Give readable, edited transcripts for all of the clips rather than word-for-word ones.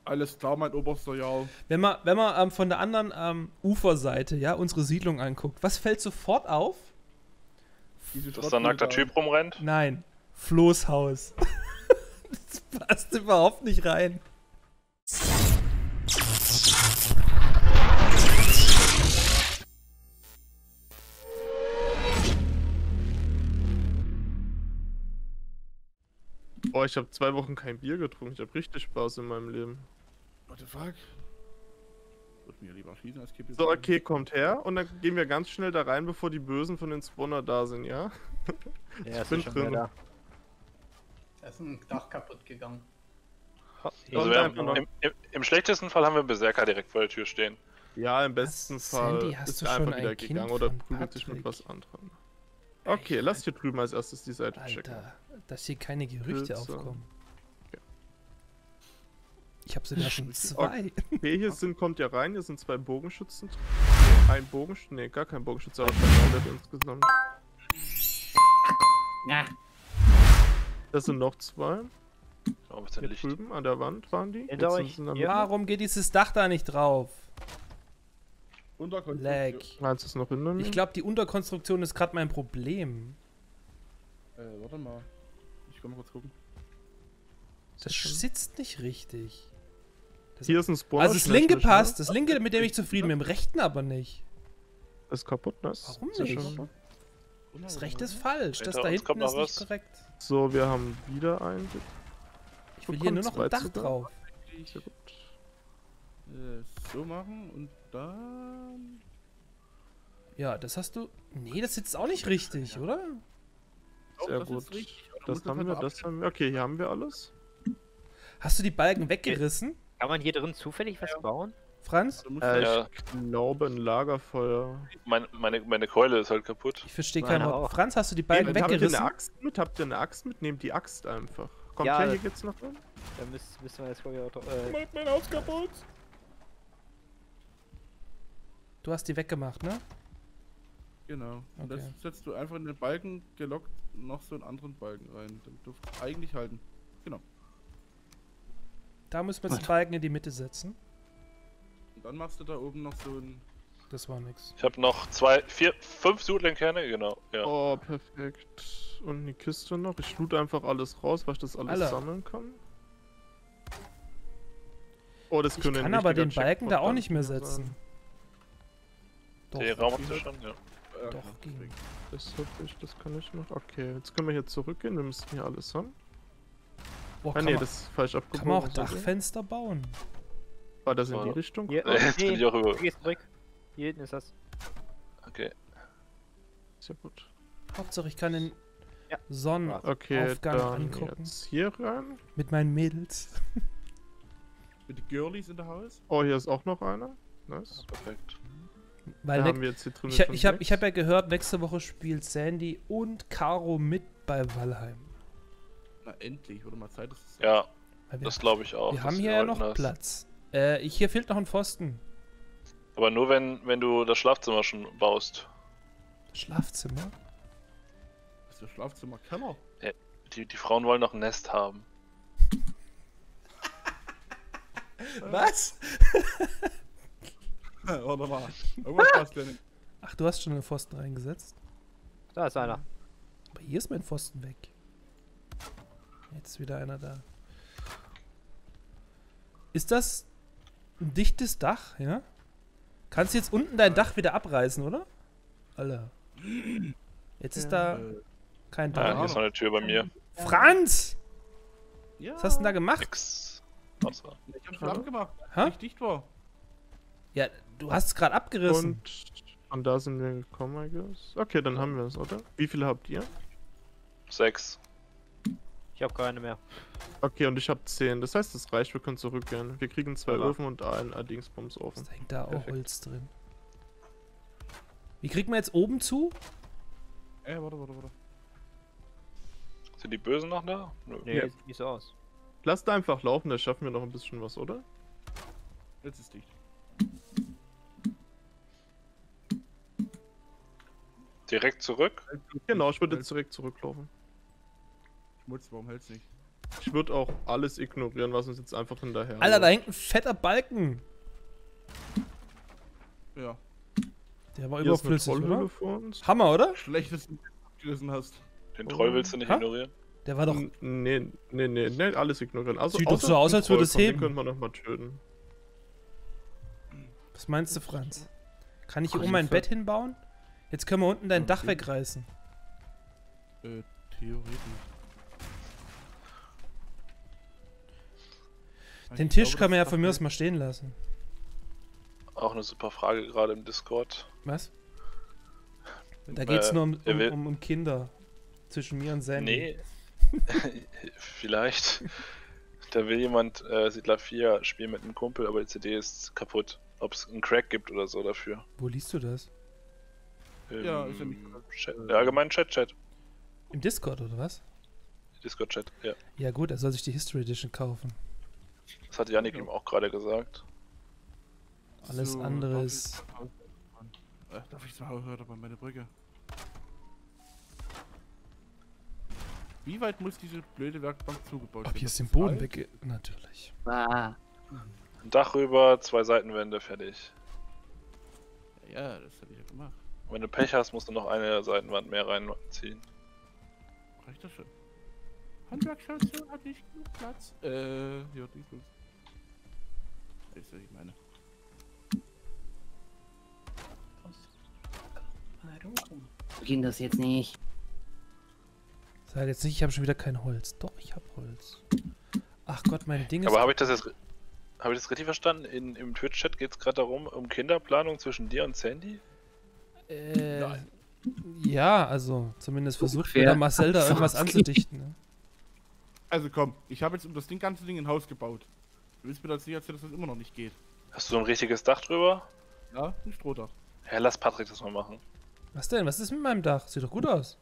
Alles klar, mein oberster Jarl. Wenn man von der anderen Uferseite, ja, unsere Siedlung anguckt, was fällt sofort auf? Dass da ein nackter Typ rumrennt? Nein, Flo's Haus. Das passt überhaupt nicht rein. Boah, ich habe 2 Wochen kein Bier getrunken. Ich habe richtig Spaß in meinem Leben. What the fuck? Würde mir lieber schießen als Kippe. So, okay, kommt her und dann gehen wir ganz schnell da rein, bevor die Bösen von den Spawner da sind, ja? Ja, Ich bin drin. da. Da ist ein Dach kaputt gegangen. Also im schlechtesten Fall haben wir einen Berserker direkt vor der Tür stehen. Ja, im besten Fall Sandy, hast ist du er schon einfach wieder ein Kind gegangen oder von prügelt sich mit Patrick? was anderem. Okay, lass hier drüben als erstes die Seite checken. Alter, dass hier keine Gerüchte Pilze. aufkommen. Okay. Ich habe sogar schon 2. Okay, kommt ja rein, hier sind 2 Bogenschützen. Ein Bogenschütze, nee, gar kein Bogenschütze, aber 200 insgesamt. Ja. Das sind noch 2. Oh, was ist denn Hier Licht? drüben an der Wand waren die. Hinter Jetzt euch. sind sie in der Ja. Mitte. Warum geht dieses Dach da nicht drauf? Lag. Eins ist noch hinter mir. Ich glaube, die Unterkonstruktion ist gerade mein Problem. Warte mal. Ich kann mal kurz gucken. Das sitzt nicht richtig. Hier ist ein Spawner. Also das linke passt, das linke, mit dem ich zufrieden bin, im rechten aber nicht. Das ist kaputt, ne? Warum Sehr nicht? schön. Das rechte ist falsch, das Hinter da uns hinten kommt noch ist nicht was. korrekt. So, wir haben wieder einen. Ich will hier nur noch ein Dach sogar. drauf. Sehr gut. So machen und dann. Ja, das hast du... Nee, das sitzt auch nicht richtig, oder? Sehr das gut. ist richtig. Aber du Das musst haben halt wir, mal das haben wir. Okay, hier haben wir alles. Hast du die Balken weggerissen, Kann man hier drin zufällig was bauen? Franz? Du musst Ja. Ich glaube ein Lagerfeuer. Meine Keule ist halt kaputt. Ich verstehe Meine kein Wort. auch. Franz, hast du die Balken Habt ihr eine weggerissen? Axt mit? Habt ihr eine Axt mit? Nehmt die Axt einfach. Kommt Ja, her, hier geht's noch hin. Da müssen wir jetzt glaube ich auch. mein Haus kaputt. Du hast die weggemacht, ne? Genau. Und Okay. das setzt du einfach in den Balken gelockt noch so einen anderen Balken rein. Dann dürfte eigentlich halten. Genau. Da müssen wir jetzt den Balken in die Mitte setzen. Und dann machst du da oben noch so ein. Das war nix. Ich habe noch 5 Sudlingkerne, genau. Ja. Oh, perfekt. Und die Kiste noch. Ich loot einfach alles raus, weil ich das alles Alter. sammeln kann. Oh, das Ich könnte kann ein aber den richtiger Balken da Jackpot auch nicht mehr sein. setzen. Doch, Den Raum hast du schon, ja. doch, ging. Das hab ich, das kann ich noch. Okay, jetzt können wir hier zurückgehen. Wir müssen hier alles haben. Boah, Ah kann, ne, man, das ist falsch kann abgebogen. man auch sorry. Dachfenster bauen? War das in So. die Richtung? Hier, Jetzt bin ich auch über. du gehst zurück. Hier hinten ist das. Okay. Sehr gut. Hauptsache ich kann den Ja. Sonnenaufgang Okay, dann angucken. jetzt hier rein. Mit meinen Mädels. Mit den Girlies in der Haus. Oh, hier ist auch noch einer. Nice. Perfekt. Weil Da ne haben wir jetzt hier drin. ich hab ja gehört, nächste Woche spielt Sandy und Caro mit bei Valheim. Na endlich, wurde mal Zeit, dass es. Ja, Weil wir das glaube ich auch. wir dass haben sie hier ja wollten noch das. Platz. Hier fehlt noch ein Pfosten. Aber nur wenn du das Schlafzimmer schon baust. Schlafzimmer? Das ist der Schlafzimmer Keller. Die Frauen wollen noch ein Nest haben. Was? Warte mal. Irgendwas passt ja nicht. Ach, du hast schon einen Pfosten reingesetzt? Da ist einer. Aber hier ist mein Pfosten weg. Jetzt ist wieder einer da. Ist das ein dichtes Dach, ja? Kannst du jetzt unten dein Dach wieder abreißen, oder? Alter. Jetzt ist da kein Ja, Dach. hier ist noch eine Tür bei mir. Franz! Ja. Was hast du denn da gemacht? Nix. Außer. Ich hab's schon abgemacht. Hä? Nicht dicht war. Ja, du hast es gerade abgerissen. Und da sind wir gekommen, I guess. Okay, dann haben wir es, oder? Wie viele habt ihr? 6. Ich habe keine mehr. Okay, und ich habe 10. Das heißt, es reicht, wir können zurückgehen. Wir kriegen 2 Ja. Öfen und einen Dingsbums-Ofen. Da hängt da auch Perfekt. Holz drin. Wie kriegt man jetzt oben zu? Warte. Sind die Bösen noch da? Nö. Nee, Ja. sieht nicht so aus. Lasst einfach laufen, da schaffen wir noch ein bisschen was, oder? Jetzt ist dicht. Direkt zurück? Genau, ich würde jetzt direkt zurücklaufen. Schmutz, warum hält's nicht? Ich würde auch alles ignorieren, was uns jetzt einfach hinterher. Alter, da hängt ein fetter Balken. Ja. Der war Hier ist eine überflüssig, Trollhöhle oder? vor uns. Hammer, oder? Schlechtes gerissen hast. Den Troll willst du nicht Hä? ignorieren? Der war doch... Nee, alles ignorieren. Also, Sieht doch außer so aus, den als würde Troll, es von dem heben. könnte man noch mal töten. Was meinst du, Franz? Kann ich hier Ach, oben mein Hilfe. Bett hinbauen? Jetzt können wir unten dein Dach Okay. wegreißen. Theoretisch. Den Ich Tisch glaube, kann man ja das von mir aus Dach- mal stehen lassen. Auch eine super Frage gerade im Discord. Was? Da geht's nur er will- um Kinder. Zwischen mir und Sandy. Nee. Vielleicht. Da will jemand Siedler 4 spielen mit einem Kumpel, aber die CD ist kaputt. Ob es einen Crack gibt oder so dafür. Wo liest du das? Ja, ist ja nicht Chat, der allgemeinen Chat. Im Discord oder was? Discord-Chat, ja. Ja gut, er soll sich die History Edition kaufen. Das hat Yannick ihm auch gerade gesagt. Alles So, andere ist... Darf ich zu Hause bei meiner Brücke? Wie weit muss diese blöde Werkbank zugebaut werden? Ob hier Das ist den ist Boden alt. weg... Natürlich. Ah. Ein Dach rüber, 2 Seitenwände, fertig. Ja, das hätte ich ja gemacht. Wenn du Pech hast, musst du noch eine Seitenwand mehr reinziehen. Reicht das schon? Handwerksschätze hat nicht genug Platz. Ja, die gut. Weißt du, was ich meine? So ging das jetzt nicht. Sag jetzt nicht, ich habe schon wieder kein Holz. Doch, ich habe Holz. Ach Gott, mein Ding ist... Aber habe ich das richtig verstanden? Im Twitch-Chat geht es gerade darum, um Kinderplanung zwischen dir und Sandy? Nein. Ja, also zumindest versucht Ungefähr. der Marcel da irgendwas anzudichten. Ne? Also komm, ich habe jetzt um das ganze Ding ein Haus gebaut. Du willst mir das nicht erzählen, dass das immer noch nicht geht. Hast du so ein richtiges Dach drüber? Ja, ein Strohdach. Ja, lass Patrick das mal machen. Was denn? Was ist mit meinem Dach? Sieht doch gut aus.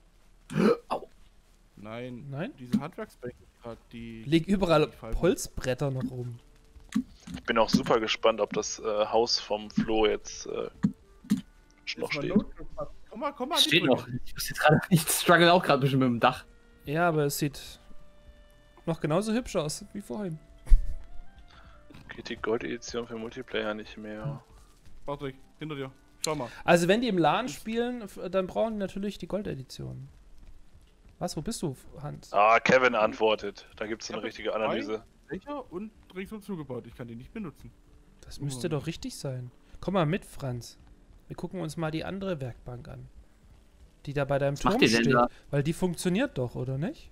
Nein. Nein? Diese Handwerksbänke gerade, die... Liegen überall die fallen. Holzbretter noch rum. Ich bin auch super gespannt, ob das Haus vom Flo jetzt noch Jetzt mal steht. Notgruppe. Komm mal, an die Steht Brücke. noch. Ich muss jetzt gerade. Ich struggle auch gerade ein bisschen mit dem Dach. Ja, aber es sieht noch genauso hübsch aus wie vorhin. Geht die Gold-Edition für Multiplayer nicht mehr? Patrick, hinter dir. Schau mal. Also wenn die im LAN spielen, dann brauchen die natürlich die Gold-Edition. Was? Wo bist du, Hans? Ah, Kevin antwortet. Da gibt es eine Ich hab richtige jetzt Analyse. Dächer und ringsum zugebaut. Ich kann die nicht benutzen. Das müsste doch richtig sein. Komm mal mit, Franz. Wir gucken uns mal die andere Werkbank an. Die da bei deinem Was macht Turm die denn steht. da? Weil die funktioniert doch, oder nicht?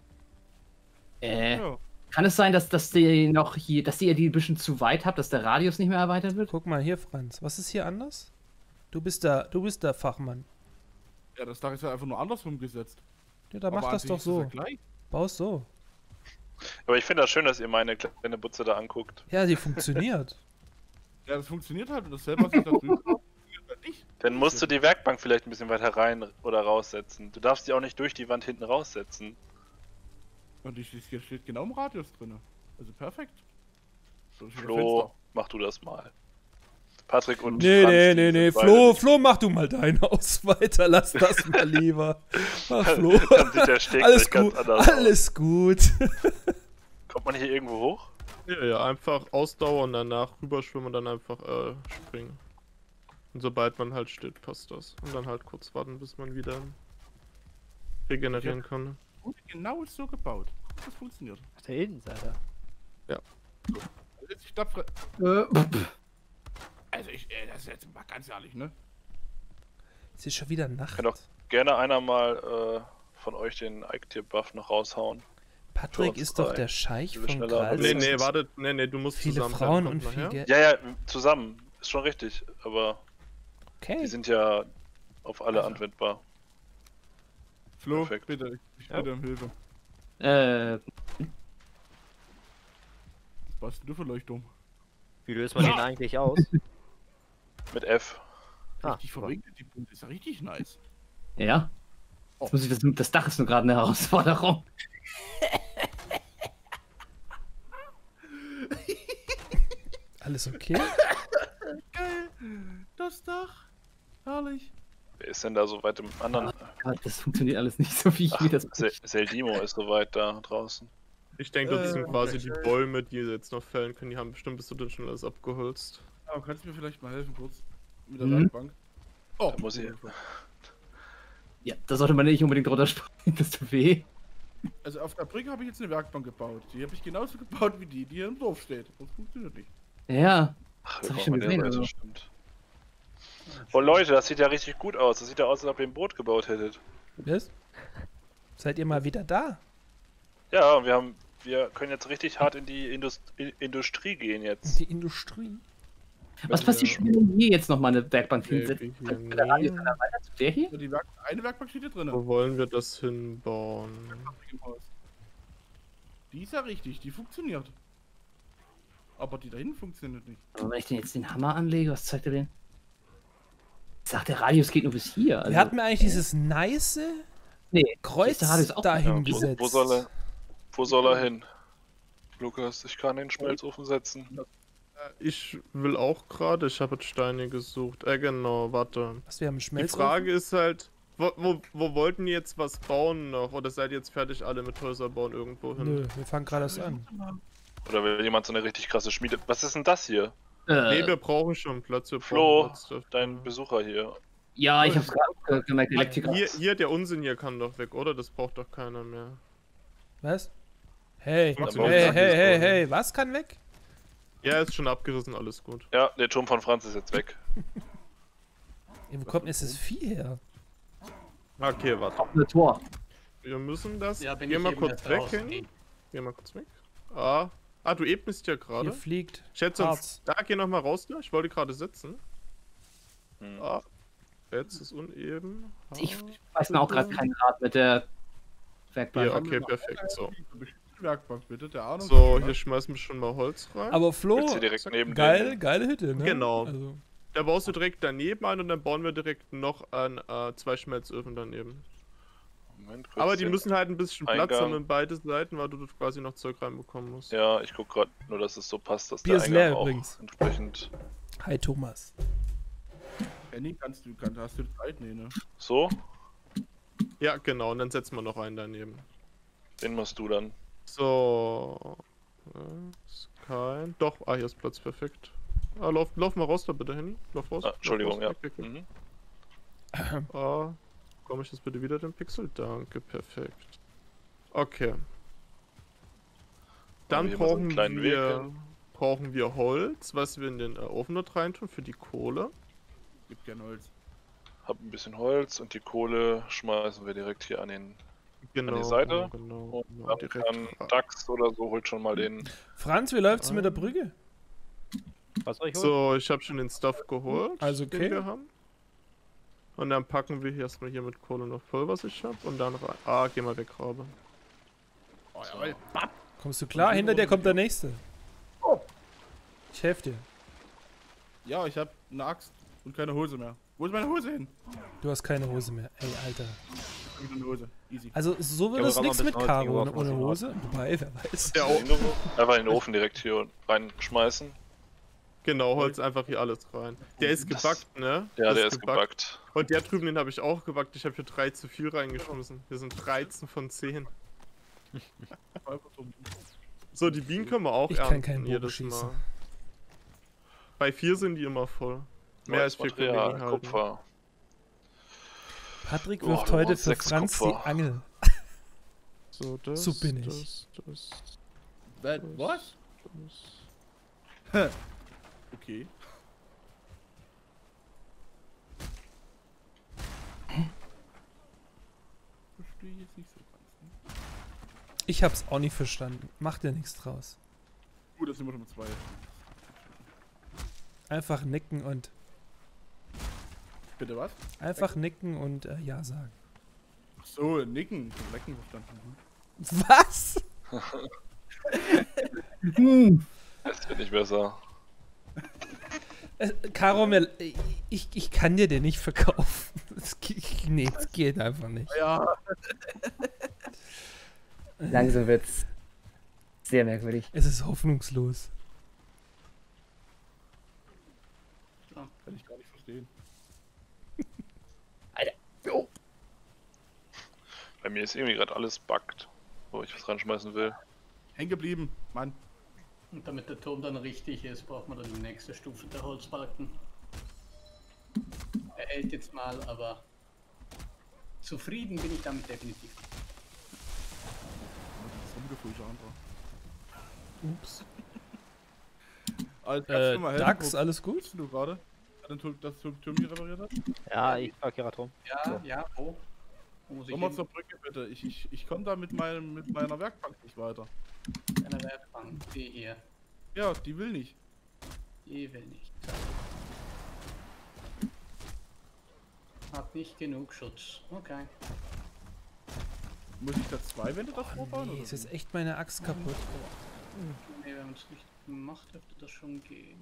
Ja. Kann es sein, dass die noch hier, dass ihr die ein bisschen zu weit habt, dass der Radius nicht mehr erweitert wird? Guck mal hier, Franz. Was ist hier anders? Du bist der Fachmann. Ja, das Dach ist ja einfach nur andersrum gesetzt. Ja, da Aber mach an das sich doch ist es ja so. gleich. Baus so. Aber ich finde das schön, dass ihr meine kleine Butze da anguckt. Ja, die funktioniert. Ja, das funktioniert halt und das selber was ich da drüben mache, funktioniert halt nicht. Dann musst du die Werkbank vielleicht ein bisschen weiter rein oder raussetzen. Du darfst die auch nicht durch die Wand hinten raussetzen. Und die steht genau im Radius drin. Also perfekt. So ist wieder Flo, mach du das mal. Patrick und Nee, Franz, nee, die nee, nee. sind beide Flo, mach du mal dein Haus weiter. Lass das mal lieber. Ach, Flo. Dann sieht der Steg Alles gleich ganz gut. anders aus. Alles gut. Kommt man hier irgendwo hoch? Ja, einfach ausdauern, danach rüberschwimmen und dann einfach springen. Und sobald man halt steht, passt das. Und dann halt kurz warten, bis man wieder regenerieren kann. Gut, genau so gebaut. Das funktioniert. Auf der Innenseite. Also ich glaube, also das ist jetzt mal ganz ehrlich, ne? Es ist schon wieder Nacht. Kann doch gerne einer mal von euch den Ike-Tier-Buff noch raushauen. Patrick Für uns ist doch drei. der Scheich Viel von schneller. Grals. Nee, Nee, warte, nee, du musst Viele zusammen Frauen kommt und viel nachher. Geld. Ja, zusammen. Ist schon richtig. Aber die Okay. sind ja auf alle Also. anwendbar. Flo, Perfekt. bitte, ich bitte um Hilfe. Was brauchst du für Leuchtturm? Wie löst man den eigentlich aus? Mit F. Richtig verwinkelt, die Punkte ist ja richtig nice. Ja. Jetzt muss ich das Dach ist nur gerade eine Herausforderung. Alles okay? Geil, das Dach, herrlich. Wer ist denn da so weit im anderen Gott, das funktioniert alles nicht so, wie ich mir das Seldimo ist soweit da draußen. Ich denke, das sind quasi okay. die Bäume, die sie jetzt noch fällen können. Die haben bestimmt bis du schon alles abgeholzt. Aber kannst du mir vielleicht mal helfen, kurz? Mit der Mhm. Werkbank? Oh, Da muss ich- Ja, da sollte man nicht unbedingt drunter springen, das tut weh. Also auf der Brücke habe ich jetzt eine Werkbank gebaut. Die habe ich genauso gebaut wie die hier im Dorf steht. Das funktioniert nicht. Ja, Ach, Das wir hab ich brauchen schon gesehen, der Seite, also. stimmt. Oh Leute, das sieht ja richtig gut aus. Das sieht ja aus, als ob ihr ein Boot gebaut hättet. Was? Seid ihr mal wieder da? Ja, und wir können jetzt richtig hart in die Industrie gehen jetzt. Die Industrie? was passiert, wenn wir hier jetzt nochmal eine Werkbank hinsetzen? Hier Mit der Radius nehmen. dann weiter zu der hier? Also eine Werkbank steht hier drin. Wo wollen wir das hinbauen? Im Haus. Die ist ja richtig, die funktioniert. Aber die da hinten funktioniert nicht. Aber wenn ich den jetzt den Hammer anlege, was zeigt er denn? Sagt der Radius geht nur bis hier. Also, Wir hatten mir eigentlich dieses nice nee, Kreuz der Radius auch dahin Ja, gesetzt. wo soll er hin? Lukas, ich kann den Schmelzofen setzen. Ich will auch gerade, ich habe jetzt Steine gesucht. Genau, warte. Was, wir haben einen Die Schmelzofen? Frage ist halt, wo wollten die jetzt was bauen noch? Oder seid ihr jetzt fertig alle mit Häuser bauen irgendwo hin? Nö, wir fangen gerade erst an. Oder will jemand so eine richtig krasse Schmiede? Was ist denn das hier? Nee, wir brauchen schon Platz. Wir Flo, brauchen Platz dafür. dein Besucher hier. ja, ich hab's gerade gemerkt, Elektriker. Hier, der Unsinn hier kann doch weg, oder? Das braucht doch keiner mehr. Was? Hey, Ja, hey, was kann weg? Ja, ist schon abgerissen, alles gut. Ja, der Turm von Franz ist jetzt weg. Ey, wo kommt denn jetzt das Vieh her? Okay, warte. Ein Tor. Wir müssen das. Ja, bin Geh ich mal eben kurz erst weg, raus. Henny. Geh mal kurz weg. Du ebnest ja Hier gerade. fliegt Schätze uns. Harz. Da, geh noch mal raus, ne? Ich wollte gerade sitzen. Hm. Jetzt ist uneben. Ich weiß mir auch gerade keinen Rat mit der Werkbank. Hier, okay, perfekt. So. Werkbank bitte, der Ahnung. So, hier schmeißen wir schon mal Holz rein. Aber Flo, Jetzt hier direkt neben geile Hütte, ne? Genau. Also, Da baust du direkt daneben ein und dann bauen wir direkt noch an 2 Schmelzöfen daneben. Moment, kurz Aber die den- müssen halt ein bisschen Platz Eingang. haben in beide Seiten, weil du dort quasi noch Zeug reinbekommen musst. Ja, ich guck gerade nur, dass es so passt, dass Bier der ist leer Eingang auch übrigens. entsprechend hi Thomas. Henny, hast du Zeit? Nee, ne? so. Ja, genau, und dann setzen wir noch einen daneben. Den musst du dann. So. Ist kein. Doch, hier ist Platz, perfekt. Lauf mal raus da bitte hin. Lauf raus. Ah, Entschuldigung, lauf ja. raus. Weg, weg, weg. Mhm. Komme ich jetzt bitte wieder den Pixel? Danke, perfekt. Okay. Dann hier mal so einen kleinen Weg hin. brauchen wir Holz, was wir in den Ofen dort reintun für die Kohle. Gibt gern Holz. Hab ein bisschen Holz und die Kohle schmeißen wir direkt hier an Genau. die Seite. Genau. und dann kann Dax oder so holt schon mal den. Franz, wie läuft's mit der Brücke? Was soll ich holen? So, ich habe schon den Stuff geholt, Also okay. den wir haben. Und dann packen wir hier erstmal hier mit Kohle noch voll, was ich habe. Und dann rein. Geh mal weg, Rabe. Oh, jawohl. Kommst du klar? Hinter dir kommt der nächste. Ich helfe dir. Ja, ich hab eine Axt und keine Hose mehr. Wo ist meine Hose hin? Du hast keine Hose mehr. Ey, Alter. Ich hab wieder eine Hose. Easy. Also, so wird Ja, es aber nichts noch ein mit bisschen Caro Holz ohne hingeworfen, Hose. Wobei, wer weiß. Ja, Einfach in den Ofen direkt hier reinschmeißen. genau, Holz einfach hier alles rein. Der ist Das- gebackt, ne? Ja, Das der ist gebackt. Und der drüben, den habe ich auch gebackt. Ich habe hier 3 zu viel reingeschmissen. Hier sind 13 von 10. So, die Bienen können wir auch Ich kann ernten keinen Bogen jedes schießen. Mal. Bei 4 sind die immer voll. Mehr als 4 können wir Material, nicht halten. Kupfer. Patrick Oh, wirft du heute brauchst für 6 Franz die Kupfer. Angel. So, das, So bin ich. Was? das. Okay. Verstehe jetzt nicht so ganz. Ne? Ich hab's auch nicht verstanden. Macht ja nichts draus. Gut, das sind wir schon mit 2. Einfach nicken und Bitte was? einfach nicken und ja sagen. Ach so, nicken. Zum Lecken verstanden. Was? Es wird nicht besser. Caro, ich kann dir den nicht verkaufen. Nee, das geht einfach nicht. Ja. Langsam wird's sehr merkwürdig. Es ist hoffnungslos. Kann ich gar nicht verstehen. Alter. Jo. Bei mir ist irgendwie gerade alles buggt, wo ich was ranschmeißen will. Hängen geblieben, Mann. Und damit der Turm dann richtig ist, braucht man dann die nächste Stufe der Holzbalken. Er hält jetzt mal, aber zufrieden bin ich damit definitiv. Ups. Dax, alles gut? Du gerade? Das Turm hier repariert hat? Ja, ich fahr gerade rum. Ja, wo? Wo muss ich Komm mal hin? zur Brücke bitte. Ich komme da mit meiner Werkbank nicht weiter. Eine Werkbank, die hier. Ja, die will nicht. Die will nicht. Hat nicht genug Schutz. Okay. Muss ich da 2 Wände davor bauen? Nee, oder ist wie? jetzt echt meine Axt kaputt. Ne, wenn man es nicht macht, dürfte das schon gehen.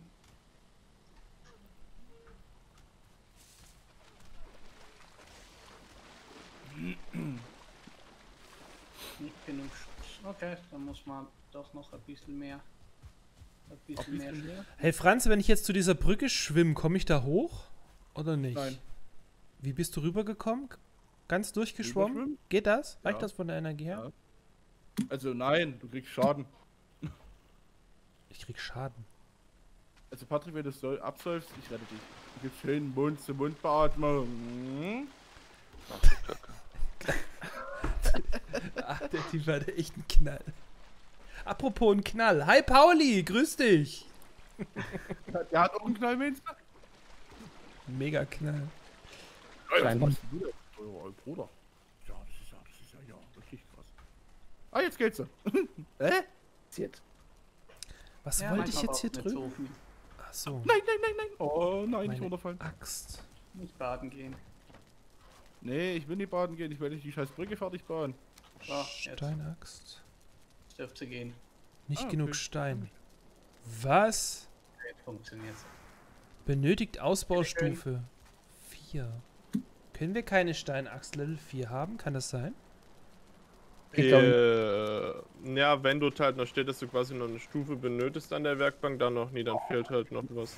Nicht genug Schutz. Okay, dann muss man doch noch ein bisschen mehr. Ein bisschen mehr Schutz. Hey Franz, wenn ich jetzt zu dieser Brücke schwimme, komme ich da hoch? Oder nicht? Nein. Wie bist du rübergekommen? Ganz durchgeschwommen? Rüberschwimmen? Geht das? Reicht Ja. das von der Energie her? Ja. Also nein, du kriegst Schaden. Ich krieg Schaden. Also Patrick, wenn du es absäufst, ich rette dich. Du gibst schön Mund-zu-Mund-Beatmung. Ach, die Kacke. Ach, der Typ hatte echt einen Knall. Apropos einen Knall. Hi Pauli, grüß dich. Der hat auch einen Knall, meinst Mega Knall. du? Scheinbar. Oh, Bruder. Ja, das ist ja richtig krass. Ah, jetzt geht's. Hä? Jetzt. Was Ja, wollte ich manchmal jetzt hier braucht nicht drüben? so viel. Ach so. Nein. Oh nein, nicht Meine runterfallen. Axt. Nicht baden gehen. Nee, ich will nicht baden gehen, ich will nicht die scheiß Brücke fertig bauen. So, jetzt Steinaxt. dürfte gehen. Nicht Ah, genug okay. Stein. Was? Jetzt funktioniert's. Benötigt Ausbaustufe 4. Können wir keine Steinaxt Level 4 haben? Kann das sein? Ich Ja, wenn du halt noch steht, dass du quasi noch eine Stufe benötigst an der Werkbank, dann noch nie, dann fehlt halt noch was.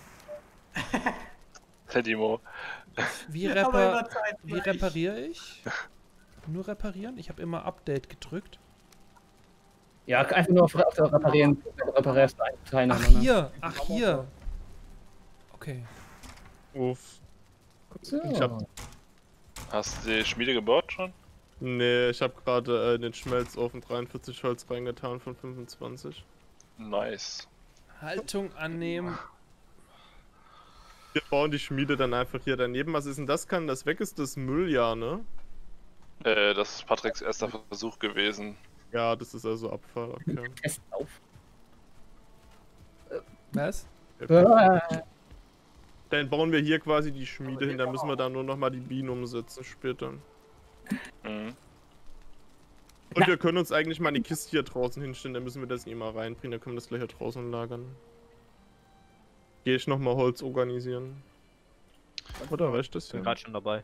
Der Dimo. Wie, Aber über Zeit wie repariere ich? Nur reparieren? Ich habe immer Update gedrückt. Ja, einfach nur auf reparieren. Reparierst du einen Teil Ach nacheinander. hier, ach hier. Okay. Uff. So. Ich hab- Hast du die Schmiede gebaut schon? Nee, ich habe gerade in den Schmelzofen 43 Holz reingetan von 25. Nice. Haltung annehmen. Wir bauen die Schmiede dann einfach hier daneben. Was ist denn das? Kann das weg? Ist das Müll, ja, ne? Das ist Patricks erster Versuch gewesen. Ja, das ist also Abfall, okay. Test auf. Was? Dann bauen wir hier quasi die Schmiede hin, dann müssen wir da nur noch mal die Bienen umsetzen später. Mhm. Und wir können uns eigentlich mal eine Kiste hier draußen hinstellen, dann müssen wir das nicht mal reinbringen, dann können wir das gleich hier draußen lagern. Gehe ich noch mal Holz organisieren. Oder reicht das Bin ja? gerade schon dabei.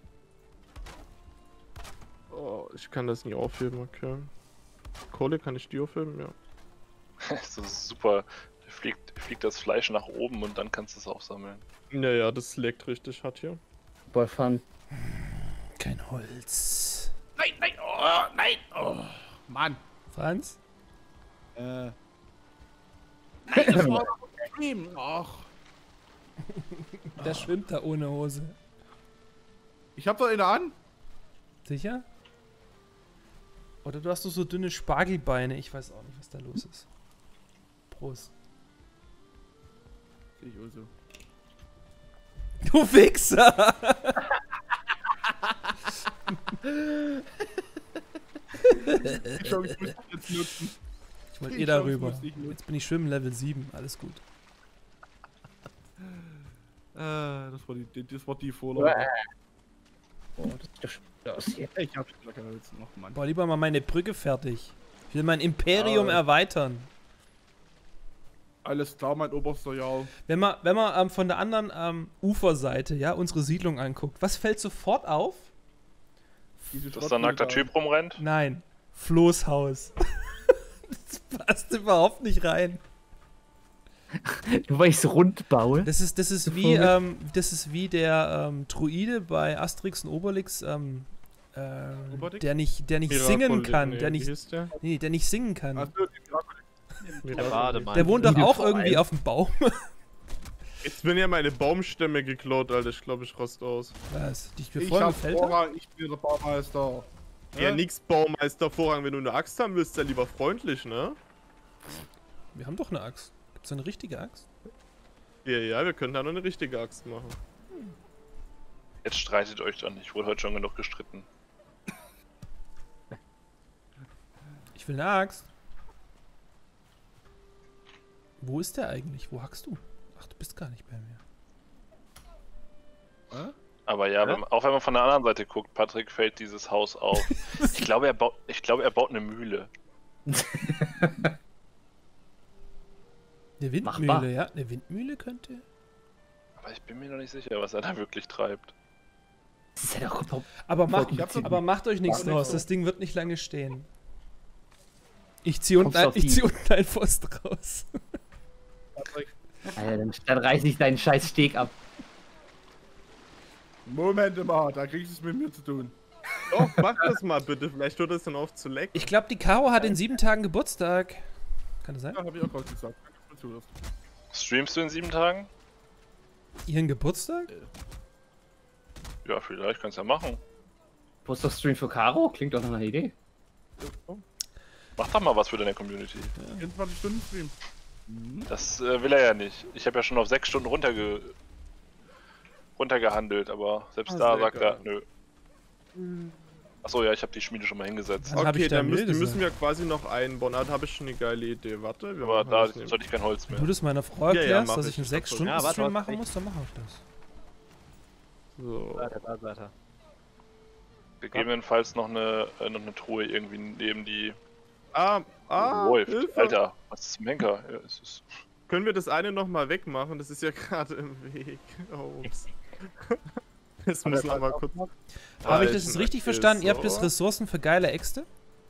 Oh, ich kann das nie aufheben, okay. Kohle, kann ich die aufheben? Ja. Das ist super. Da fliegt das Fleisch nach oben und dann kannst du es aufsammeln. Naja, das leckt richtig hart hier. Voll fun. Kein Holz. Nein, oh, Mann. Franz? Nein, das war Stream. Ach, Der schwimmt da ohne Hose. ich hab doch eine an. Sicher? Oder du hast doch so dünne Spargelbeine. Ich weiß auch nicht, was da los ist. Prost. Sehe ich auch so. Du Wichser! Ich glaube, ich muss das jetzt nutzen. Ich wollte Ich eh glaub, darüber. ich muss nicht nutzen. Jetzt bin ich Schwimmen Level 7. Alles gut. Das war die Vorlage. Oh, das sieht doch schon gut aus hier. Ich hab schon keine Holz noch, Mann. Boah, lieber mal meine Brücke fertig. Ich will mein Imperium erweitern. Alles klar, mein oberster Jahr. Wenn man von der anderen Uferseite, ja, unsere Siedlung anguckt, was fällt sofort auf? Dass da ein nackter Typ rumrennt? Nein, Flo's Haus. Das passt überhaupt nicht rein. Nur weil ich es rund baue. Das ist wie der Druide bei Asterix und Obelix Robotik? der nicht singen kann. Der nicht singen kann. Achso, die Der Bademann. Der wohnt doch Wie auch der irgendwie Verein. auf dem Baum. Jetzt werden ja meine Baumstämme geklaut, Alter. Ich glaube, ich raste aus. Was? Dich Ich befreundet hab gefällt? Vorrang, ich bin der Baumeister. Ja, nix Baumeister Vorrang. Wenn du eine Axt haben willst, dann lieber freundlich, ne? Wir haben doch eine Axt. Gibt's eine richtige Axt? Ja, wir können da noch eine richtige Axt machen. Jetzt streitet euch dann. Ich wurde heute schon genug gestritten. Ich will eine Axt. Wo ist der eigentlich? Wo hackst du? Ach, du bist gar nicht bei mir. Aber ja, auch wenn man von der anderen Seite guckt, Patrick fällt dieses Haus auf. Ich glaube, er baut eine Mühle. Eine Windmühle, Machbar. ja? Eine Windmühle könnte. Aber ich bin mir noch nicht sicher, was er da wirklich treibt. Das ist ja doch Aber kompliziert. macht euch nichts War nicht draus. so. Das Ding wird nicht lange stehen. Ich zieh unten Kommst auf die- ein Pfosten raus. Alter, dann reiß ich deinen scheiß Steg ab. Moment mal, da kriegst du es mit mir zu tun. Doch, mach das mal bitte. Vielleicht hört es dann auf zu lecken. Ich glaube, die Caro hat in 7 Tagen Geburtstag. Kann das sein? Ja, hab ich auch gerade gesagt. Danke, dass du zuhörst. Streamst du in 7 Tagen? Ihren Geburtstag? Ja, vielleicht kannst du ja machen. Poster-Stream für Caro? Klingt doch nach einer Idee. Mach doch mal was für deine Community. 24 Stunden Stream. Das will er ja nicht. Ich habe ja schon auf 6 Stunden runtergehandelt, aber selbst Ah, da sehr sagt er, geil. nö. Achso, ja, ich habe die Schmiede schon mal hingesetzt. Wann hab ich Okay, da dann Müll müssen gesagt? wir quasi noch einbauen. Da habe ich schon eine geile Idee. Warte, wir Aber machen da das nämlich. sollte ich kein Holz mehr. Wenn du das meiner Frau Ja, ja, erklärst, mach dass ich. ich einen Ich hab 6-Stunden-Stream Ja, warte, machen ich- muss, dann mache ich das. So. Da seid ihr. Gegebenenfalls noch eine Truhe irgendwie neben die läuft. Hilfe. Alter, was ist zum Henker? Ja, es ist Können wir das eine nochmal wegmachen? Das ist ja gerade im Weg. Oh, ups. Das müssen wir mal kurz. Habe ich das jetzt halten. richtig Okay, verstanden? Ihr habt so. jetzt Ressourcen für geile Äxte?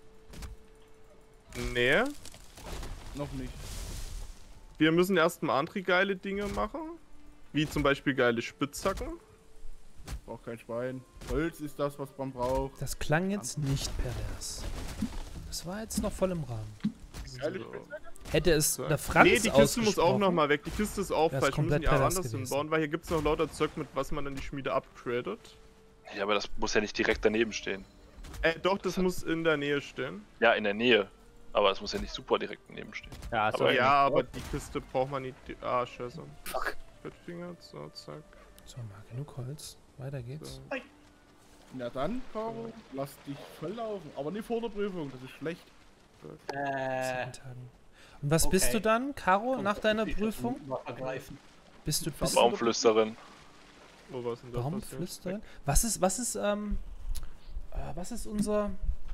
Nee. Noch nicht. Wir müssen erstmal andere geile Dinge machen. Wie zum Beispiel geile Spitzhacken. Braucht kein Schwein. Holz ist das, was man braucht. Das klang jetzt nicht pervers. Das war jetzt noch voll im Rahmen. Geile So. Spitzhacke? Hätte es der Franz Nee, die Kiste muss auch ausgesprochen- nochmal weg. Die Kiste ist auch Das ist falsch. Wir müssen komplett die auch pervers anders gewesen. hinbauen, weil hier gibt es noch lauter Zeug, mit was man dann die Schmiede upgradet. ja, aber das muss ja nicht direkt daneben stehen. Doch, das muss in der Nähe stehen. Ja, in der Nähe. Aber es muss ja nicht super direkt daneben stehen. Ja, Aber sorry. Ja, aber die Kiste braucht man nicht. Scheiße. Fuck. Fettfinger, so, zack. So, mal genug Holz. Weiter geht's. So. Na dann, Caro, lass dich voll laufen. Aber nicht vor der Prüfung, das ist schlecht. 7 Tagen. Und was bist okay. du dann, Caro, nach deiner Prüfung? Ergreifen. Bist du Baumflüsterin. Oh, was ist denn da passiert? Baumflüsterin? Was ist unser...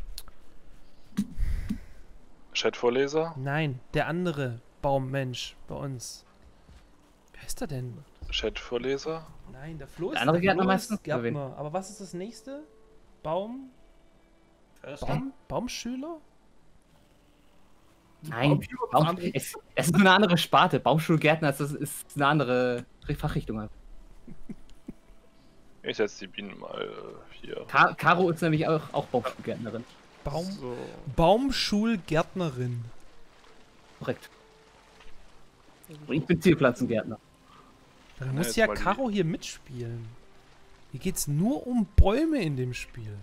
Chatvorleser. Nein, der andere Baummensch bei uns. Wer ist er denn? Chatvorleser. Nein, der Flo ist Der andere Gärtner Flo ist meistens? Oder wen? Gärtner. Aber was ist das nächste? Förster. Baumschüler? Nein, es ist nur eine andere Sparte. Baumschulgärtner ist eine andere Fachrichtung. Halt. Ich setze die Bienen mal hier. Caro ist nämlich auch Baumschulgärtnerin. So. Baumschulgärtnerin. Korrekt. Und ich bin Zierpflanzengärtner. Dann muss jetzt ja mal die- Caro hier mitspielen. Hier geht's nur um Bäume in dem Spiel.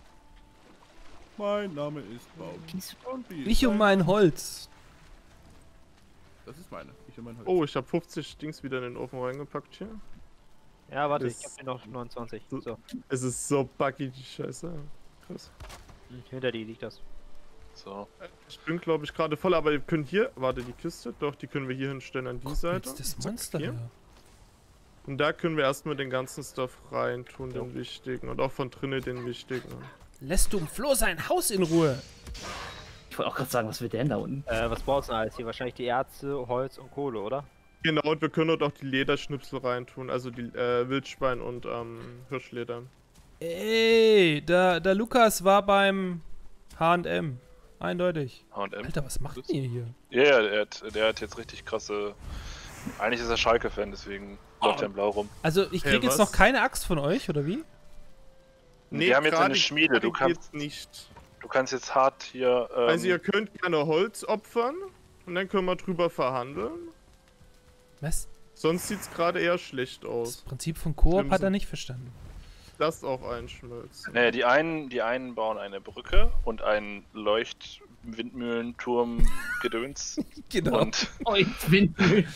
Mein Name ist Baum. Und wie Ich um mein Holz. Das ist meine. Ich um mein Holz. Oh, ich habe 50 Dings wieder in den Ofen reingepackt hier. Ja, warte, Das- ich hab hier noch 29. So, Es ist so buggy, die Scheiße. Krass. hinter dir liegt das. So. Ich bin, glaube ich, gerade voll, aber wir können hier. Warte, die Kiste. Doch, die können wir hier hinstellen an die Guck Seite. jetzt das Zack, Monster hier. hier. Und da können wir erstmal den ganzen Stuff reintun, den wichtigen. Und auch von drinnen den wichtigen. Lässt du Flo sein Haus in Ruhe? Ich wollte auch gerade sagen, was will der denn da unten? Was brauchst du denn alles hier? Wahrscheinlich die Erze, Holz und Kohle, oder? Genau, und wir können dort auch die Lederschnipsel reintun. Also die Wildschwein und Hirschleder. Ey, der Lukas war beim H&M. Eindeutig. H&M. Alter, was macht ihr hier? Ja, der hat jetzt richtig krasse. Eigentlich ist er Schalke-Fan, deswegen läuft er in Blau rum. Also, ich krieg Hey, jetzt was? noch keine Axt von euch, oder wie? Nee, Wir haben jetzt gerade- eine Schmiede, du gerade kannst- geht's nicht. Du kannst jetzt hart hier. Also ihr könnt gerne Holz opfern und dann können wir drüber verhandeln. Was? Sonst sieht's gerade eher schlecht Das aus. Prinzip von Koop Wir hat er müssen- nicht verstanden. Das auch einschmelzen. Naja, die einen bauen eine Brücke und einen Leucht-Windmühlenturm Gedöns. Genau. Und Oh, jetzt Windmühlen.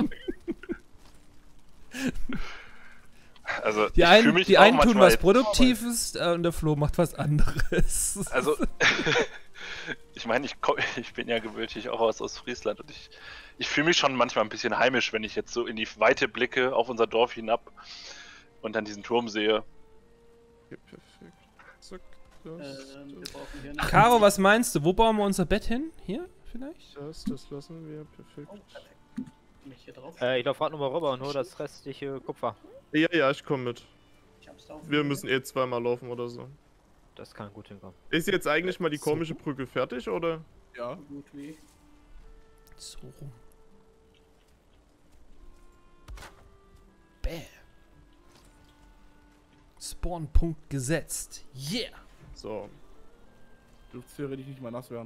also Die ich fühl einen, mich die auch einen tun manchmal was jetzt- Produktives und der Flo macht was anderes. Also, ich meine, ich bin ja gebürtig auch aus Friesland und ich fühle mich schon manchmal ein bisschen heimisch, wenn ich jetzt so in die Weite blicke, auf unser Dorf hinab und dann diesen Turm sehe. Okay, perfekt. Zack, Wir brauchen hier Caro, was meinst du? Wo bauen wir unser Bett hin? Hier vielleicht? das lassen wir. Perfekt. Oh, perfekt. Kann ich hier drauf? Ich laufe gerade nochmal rüber und hole das restliche Kupfer. Ja, ich komme mit. Ich hab's da auf Wir dem müssen eh zweimal laufen oder so. Das kann gut hinkommen. Ist jetzt eigentlich mal die So. komische Brücke fertig, oder? Ja. so gut wie. So rum. Bäh. Spawnpunkt gesetzt. Yeah! So. Dürfte theoretisch nicht mal nass werden.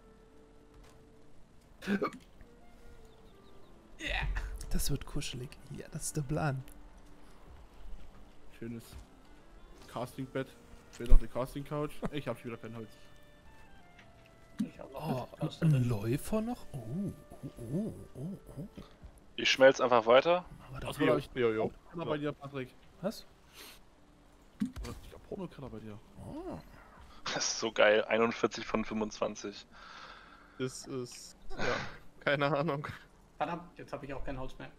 Das wird kuschelig. Ja, das ist der Plan. Schönes Castingbett. Fehlt noch die Casting-Couch. Ich hab schon wieder kein Holz. Ich hab auch Oh, ein Läufer noch? Oh. Ich schmelze einfach weiter. Aber da, Was war ich? Ja. Pornokeller bei dir, Patrick? was? Ich hab Pornokeller bei dir. Oh. Das ist so geil. 41 von 25. Das ist. Ja. Keine Ahnung. Verdammt, jetzt habe ich auch kein Holz mehr.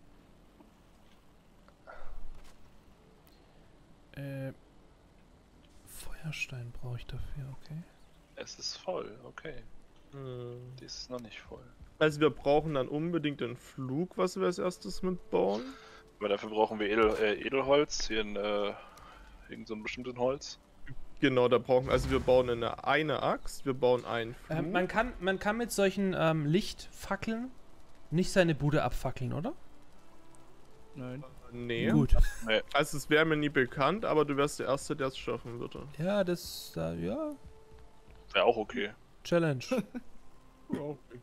Feuerstein brauche ich dafür, okay. Es ist voll, okay. Hm. Die ist noch nicht voll. Also wir brauchen dann unbedingt den Flug, was wir als erstes mitbauen. Aber dafür brauchen wir Edelholz. Hier in irgend so ein bestimmtes Holz. Genau, da brauchen also wir bauen eine Axt, wir bauen einen Flug. Man kann mit solchen Lichtfackeln nicht seine Bude abfackeln, oder? Nein. Nee. Gut. Also es wäre mir nie bekannt, aber du wärst der Erste, der es schaffen würde. Ja, das, ja, Wäre auch okay. Challenge. Ja, okay.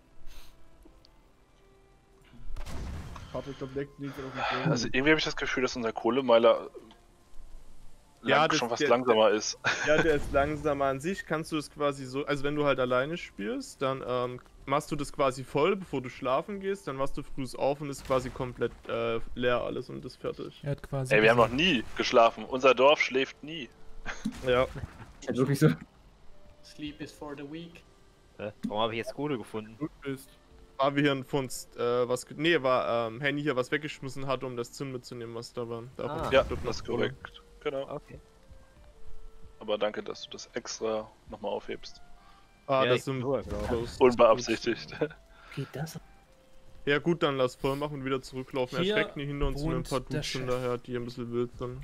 Patrick, glaub, leckt nicht auf den Boden. Also irgendwie habe ich das Gefühl, dass unser Kohlemeiler Ja, das- schon fast der- langsamer ist. Ja, der ist langsamer an sich. Kannst du es quasi so, also wenn du halt alleine spielst, dann machst du das quasi voll, bevor du schlafen gehst. Dann machst du früh auf und ist quasi komplett leer alles und ist fertig. Er hat quasi. Ey, wir haben noch nie geschlafen. Unser Dorf schläft nie. Ja. Ist halt wirklich so. Sleep is for the weak. Warum habe ich jetzt Kohle gefunden? Gut bist. War wir hier ein Funst, war Henny hier was weggeschmissen hat, um das Zinn mitzunehmen, was da war. Davon Ah. Ja, stirbt das ist noch Kohle. korrekt. Genau. Okay. Aber danke, dass du das extra nochmal aufhebst. Ah, Ja, das ich sind nur, genau. bloß- Unbeabsichtigt. Geht das? Ja gut, dann lass voll machen und wieder zurücklaufen. Hier Erschreckt nicht hinter uns sind ein wohnt paar der Dudes Chef. hinterher, die ein bisschen wild sind.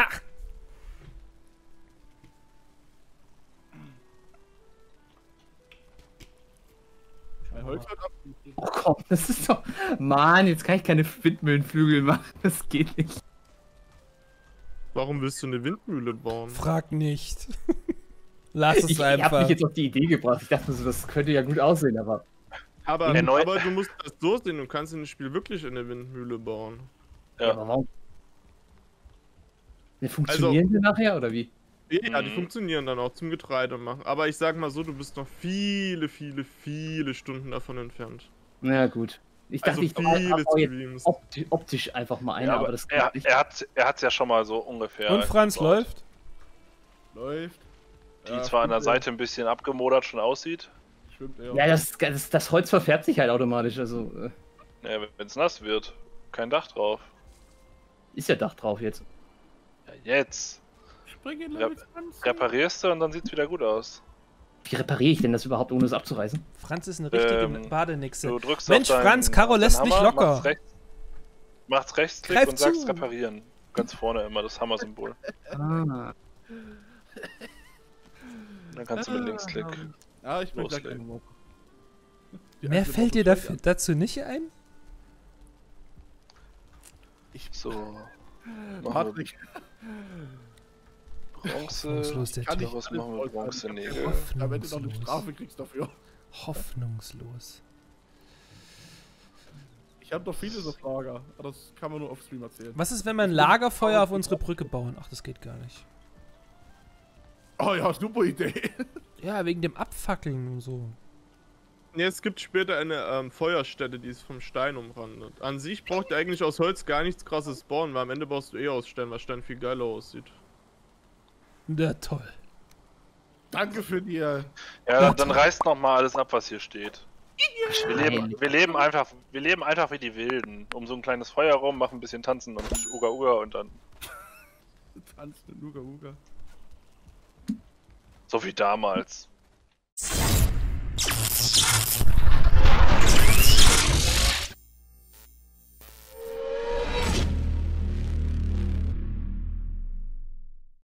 Ein Holz hat ab. Oh komm, das ist doch. Mann, jetzt kann ich keine Windmühlenflügel machen. Das geht nicht. Warum willst du eine Windmühle bauen? Frag nicht. Lass es Ich hab einfach. mich jetzt auf die Idee gebracht. Ich dachte mir so, das könnte ja gut aussehen, aber. Aber, Erneut- aber du musst das so sehen, du kannst in dem Spiel wirklich eine Windmühle bauen. Ja. Aber warum? Ja, funktionieren die nachher oder wie? Ja, die Mhm. funktionieren dann auch zum Getreide machen. Aber ich sag mal so, du bist noch viele Stunden davon entfernt. Na gut. Ich dachte, Also ich baue viele jetzt Streams. optisch einfach mal eine, Ja, aber das er, geht nicht. er hat's ja schon mal so ungefähr. Und Franz gebaut. läuft? Läuft. Die Ja, zwar an der stimmt, Seite ein bisschen abgemodert schon aussieht. Schwimmt er. Ja, das Holz verfärbt sich halt automatisch. Also Ja, wenn es nass wird. Kein Dach drauf. ist ja Dach drauf jetzt. Ja, jetzt. Spring in Level 20. Reparierst du und dann sieht's wieder gut aus. Wie repariere ich denn das überhaupt, ohne es abzureißen? Franz ist eine richtige Ähm, Badenixe. Du drückst Mensch, auf deinen, Franz, Karo auf deinen lässt nicht Hammer, locker. Macht's Rechtsklick Greif und sagst zu. reparieren. Ganz vorne immer das Hammer-Symbol. Ah. Dann kannst du mit Linksklick. Ja, ich bin gleich Loslegen. einmal. Mehr fällt dir dazu nicht ein? So. Machen wir Patrick. Bronze. Hoffnungslos, der Kann Typ. ich Was machen wir? Bronzenägel. am Ende noch eine Hoffnungslos. Strafe kriegst dafür. Hoffnungslos. Ich habe doch viele so Lager, aber das kann man nur auf Stream erzählen. Was ist, wenn wir ein Lagerfeuer auf unsere Brücke bauen? Ach, das geht gar nicht. Oh ja, super Idee. Ja, wegen dem Abfackeln und so. Ne, es gibt später eine Feuerstätte, die ist vom Stein umrandet. An sich braucht ihr eigentlich aus Holz gar nichts krasses bauen, weil am Ende baust du eh aus Stein, weil Stein viel geiler aussieht. Ja, toll. Danke für die. Ja, dann reißt noch mal alles ab, was hier steht. Wir leben einfach wie die Wilden. Um so ein kleines Feuer rum, machen ein bisschen tanzen und Uga Uga und dann. Tanz mit Uga Uga. So wie damals.